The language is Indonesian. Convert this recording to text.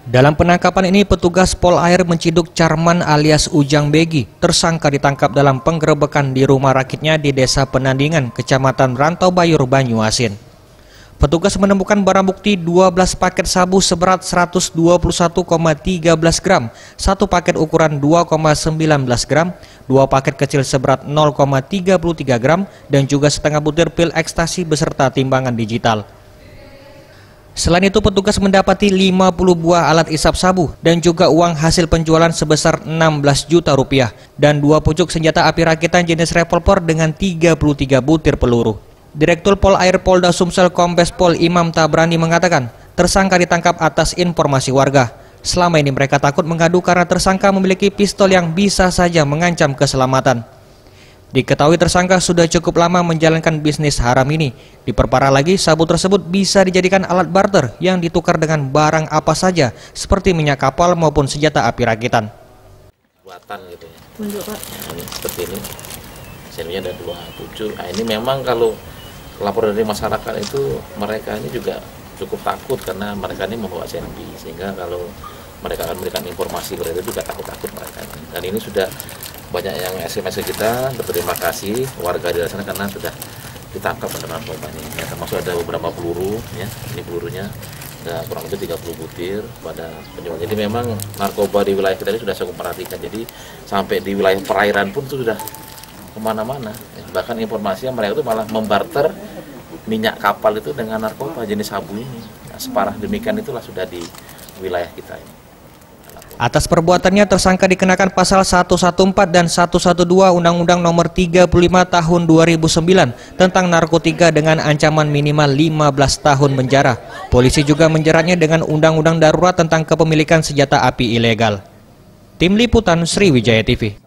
Dalam penangkapan ini, petugas Polair menciduk Carman alias Ujang Begi. Tersangka ditangkap dalam penggerebekan di rumah rakitnya di Desa Penandingan, Kecamatan Rantau Bayur, Banyuasin. Petugas menemukan barang bukti 12 paket sabu seberat 121,13 gram, 1 paket ukuran 2,19 gram, 2 paket kecil seberat 0,33 gram, dan juga setengah butir pil ekstasi beserta timbangan digital. Selain itu, petugas mendapati 50 buah alat isap sabu dan juga uang hasil penjualan sebesar 16 juta rupiah dan 2 pucuk senjata api rakitan jenis revolver dengan 33 butir peluru. Direktur Polair Polda Sumsel Kombes Pol Imam Tabrani mengatakan, tersangka ditangkap atas informasi warga. Selama ini mereka takut mengadu karena tersangka memiliki pistol yang bisa saja mengancam keselamatan. Diketahui tersangka sudah cukup lama menjalankan bisnis haram ini. Diperparah lagi, sabu tersebut bisa dijadikan alat barter yang ditukar dengan barang apa saja, seperti minyak kapal maupun senjata api rakitan. Buatan gitu ya. Pak. Nah, ini seperti ini. Hasilnya ada 2 pucuk. Nah, ini memang kalau laporan dari masyarakat itu mereka ini juga cukup takut karena mereka ini membawa SNP, sehingga kalau mereka akan memberikan informasi kepada itu juga takut-takut mereka. Dan ini sudah banyak yang SMS ke kita, berterima kasih warga di sana karena sudah ditangkap pada narkoba ini. Ya, termasuk ada beberapa peluru, ya, ini pelurunya ada kurang lebih 30 butir pada penjual. Jadi memang narkoba di wilayah kita ini sudah cukup perhatikan. Jadi sampai di wilayah perairan pun itu sudah kemana-mana. Ya, bahkan informasi yang mereka itu malah membarter minyak kapal itu dengan narkoba jenis sabu ini. Nah, separah demikian itulah sudah di wilayah kita ini. Atas perbuatannya, tersangka dikenakan pasal 114 dan 112 Undang-Undang Nomor 35 Tahun 2009 tentang narkotika dengan ancaman minimal 15 tahun penjara. Polisi juga menjeratnya dengan Undang-Undang Darurat tentang kepemilikan senjata api ilegal. Tim Liputan Sriwijaya TV.